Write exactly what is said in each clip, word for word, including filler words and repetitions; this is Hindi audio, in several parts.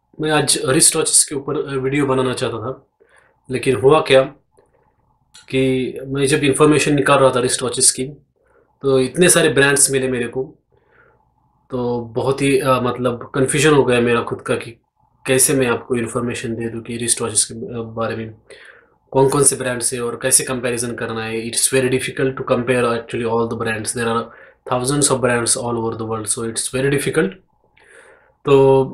मैं आज रिस्ट वॉचेस के ऊपर वीडियो बनाना चाहता था, लेकिन हुआ क्या कि मैं जब इन्फॉर्मेशन निकाल रहा था रिस्ट वॉचेस की, तो इतने सारे ब्रांड्स मिले मेरे को। तो बहुत ही अ, मतलब कन्फ्यूजन हो गया मेरा खुद का कि कैसे मैं आपको इन्फॉर्मेशन दे दूँ कि रिस्ट वॉचेस के अ, बारे में कौन कौन से ब्रांड्स है और कैसे कंपैरिजन करना है। It's very difficult to compare actually all the brands, there are thousands of brands all over the world, so it's very difficult. तो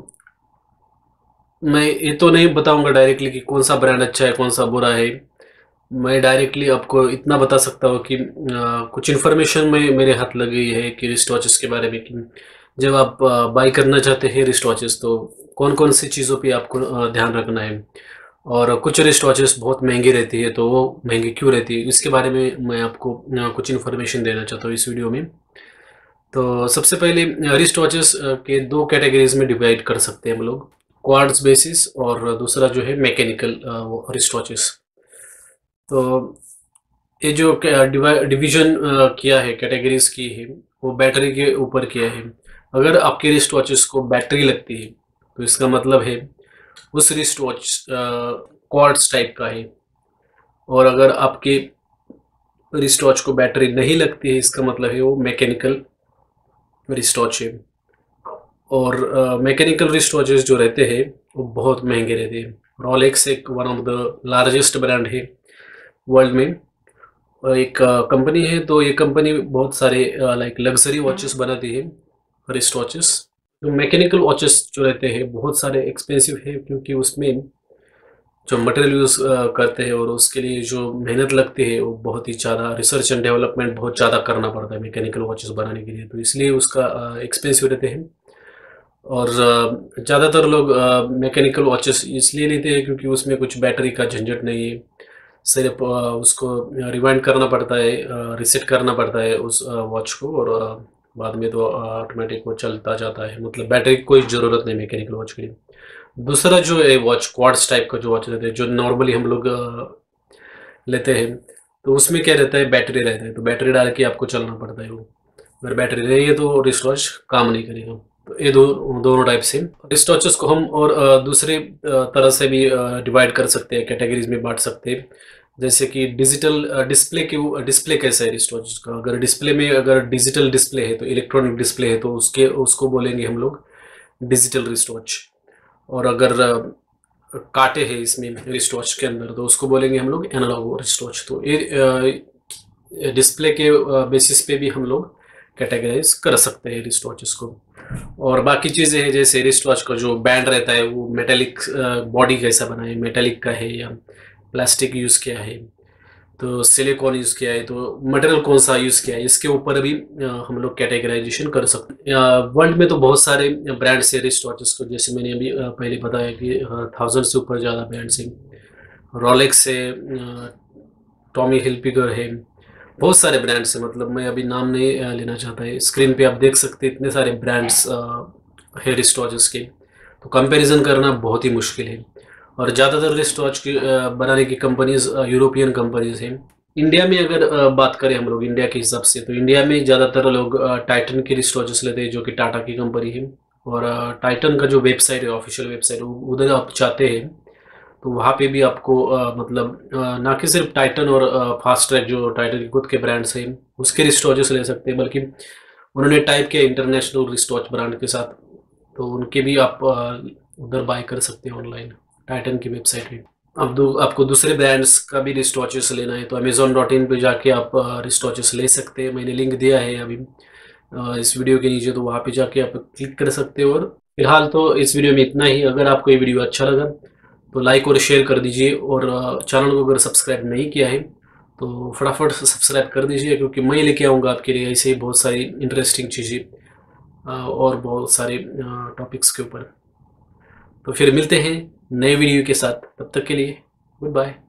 मैं ये तो नहीं बताऊंगा डायरेक्टली कि कौन सा ब्रांड अच्छा है कौन सा बुरा है। मैं डायरेक्टली आपको इतना बता सकता हूँ कि अ, कुछ इन्फॉर्मेशन में मेरे हाथ लग गई है कि रिस्ट वॉचेस के बारे में, कि जब आप बाई करना चाहते हैं रिस्ट वॉचेस तो कौन कौन सी चीज़ों पे आपको अ, ध्यान रखना है। और कुछ रिस्ट वॉचेस बहुत महंगी रहती है, तो वो महंगी क्यों रहती है इसके बारे में मैं आपको अ, कुछ इन्फॉर्मेशन देना चाहता हूँ इस वीडियो में। तो सबसे पहले रिस्ट वॉचेस के दो कैटेगरीज में डिवाइड कर सकते हैं हम लोग, क्वार्ट्ज बेसिस और दूसरा जो है मैकेनिकल रिस्ट वॉचेस। तो ये जो डिवीजन किया है, कैटेगरीज की है, वो बैटरी के ऊपर किया है। अगर आपके रिस्ट वॉचेस को बैटरी लगती है तो इसका मतलब है उस रिस्ट वॉच क्वार्ट्ज टाइप का है। और अगर आपके रिस्ट वॉच को बैटरी नहीं लगती है इसका मतलब है वो मैकेनिकल रिस्ट वॉच है। और मैकेनिकल रिस्ट वॉचेस जो रहते हैं वो बहुत महंगे रहते हैं। रोलेक्स एक one of the largest brand है वर्ल्ड में, और एक कंपनी है। तो ये कंपनी बहुत सारे लाइक लग्जरी वॉचेस बनाती है, रिस्ट वॉचेस। तो मैकेनिकल वॉचेस जो रहते हैं बहुत सारे एक्सपेंसिव है, क्योंकि उसमें जो मटेरियल यूज़ करते हैं और उसके लिए जो मेहनत लगती है वो बहुत ही ज़्यादा, रिसर्च एंड डेवलपमेंट बहुत ज़्यादा करना पड़ता है मैकेनिकल वॉचेस बनाने के लिए, तो इसलिए उसका एक्सपेंसिव रहते हैं। और अ, ज़्यादातर लोग मैकेनिकल वॉचेस इसलिए लेते हैं क्योंकि उसमें कुछ बैटरी का झंझट नहीं है। सिर्फ अ, उसको रिवाइंड करना पड़ता है, रीसेट करना पड़ता है उस वॉच को, और अ, बाद में तो ऑटोमेटिक वो चलता जाता है। मतलब बैटरी की कोई ज़रूरत नहीं मैकेनिकल वॉच के लिए। दूसरा जो है वॉच, क्वार्ट्स टाइप का जो वॉच रहते हैं जो नॉर्मली हम लोग अ, लेते हैं, तो उसमें क्या रहता है, बैटरी रहता है, तो बैटरी डाल के आपको चलना पड़ता है वो। अगर बैटरी नहीं है तो रिस्ट वॉच काम नहीं करेगा। तो ये दो दोनों टाइप से रिस्ट वॉचेस को हम और अ, दूसरे अ, तरह से भी डिवाइड कर सकते हैं, कैटेगरीज में बांट सकते हैं। जैसे कि डिजिटल डिस्प्ले के, डिस्प्ले कैसा है रिस्ट वॉच का, अगर डिस्प्ले में अगर डिजिटल डिस्प्ले है तो इलेक्ट्रॉनिक डिस्प्ले है तो उसके उसको बोलेंगे हम लोग डिजिटल रिस्ट वॉच। और अगर अ, कांटे हैं इसमें रिस्ट वॉच के अंदर तो उसको बोलेंगे हम लोग एनालॉग रिस्ट वॉच। तो ये डिस्प्ले के बेसिस पे भी हम लोग कैटेगराइज कर सकते हैं रिस्ट वॉचेस को। और बाकी चीज़ें हैं जैसे रिस्ट वॉच का जो बैंड रहता है वो मेटेलिक बॉडी कैसा बना है, मेटेलिक का है या प्लास्टिक यूज़ किया है, तो सिलिकॉन यूज़ किया है, तो मटेरियल कौन सा यूज़ किया है इसके ऊपर भी अ, हम लोग कैटेगराइजेशन कर सकते हैं। वर्ल्ड में तो बहुत सारे ब्रांड्स है रिस्ट वॉचेस को, जैसे मैंने अभी अ, पहले बताया कि थाउजेंड से ऊपर ज़्यादा ब्रांड्स हैं। रोलेक्स है, टॉमी हिलफिगर है, बहुत सारे ब्रांड्स हैं। मतलब मैं अभी नाम नहीं अ, लेना चाहता है। स्क्रीन पे आप देख सकते हैं इतने सारे ब्रांड्स है रिस्ट वॉचेस के, तो कंपैरिजन करना बहुत ही मुश्किल है। और ज़्यादातर रिस्ट वॉच की अ, बनाने की कंपनीज यूरोपियन कंपनीज हैं। इंडिया में अगर अ, बात करें हम लोग इंडिया के हिसाब से, तो इंडिया में ज़्यादातर लोग टाइटन की रिस्ट वॉचेस लेते हैं जो कि टाटा की कंपनी है। और टाइटन का जो वेबसाइट है, ऑफिशियल वेबसाइट, उधर आप चाहते हैं तो वहाँ पे भी आपको अ, मतलब अ, ना कि सिर्फ टाइटन और फास्ट ट्रैक जो टाइटन के खुद के ब्रांड्स हैं उसके रिस्ट वॉचेस ले सकते हैं, बल्कि उन्होंने टाइप किया इंटरनेशनल रिस्ट वॉच ब्रांड के साथ, तो उनके भी आप अ, उधर बाय कर सकते हैं ऑनलाइन टाइटन की वेबसाइट पे। अब दो आपको दूसरे ब्रांड्स का भी रिस्ट वॉचेस लेना है तो अमेजोन डॉट इन पे जाके आप रिस्ट वॉचेस ले सकते हैं। मैंने लिंक दिया है अभी अ, इस वीडियो के नीचे, तो वहाँ पे जाके आप क्लिक कर सकते हो। और फिलहाल तो इस वीडियो में इतना ही। अगर आपको ये वीडियो अच्छा लगा तो लाइक और शेयर कर दीजिए, और चैनल को अगर सब्सक्राइब नहीं किया है तो फटाफट सब्सक्राइब कर दीजिए, क्योंकि मैं लेके आऊँगा आपके लिए ऐसे ही बहुत सारी इंटरेस्टिंग चीज़ें अ, और बहुत सारे टॉपिक्स के ऊपर। तो फिर मिलते हैं नए वीडियो के साथ, तब तक के लिए गुड बाय।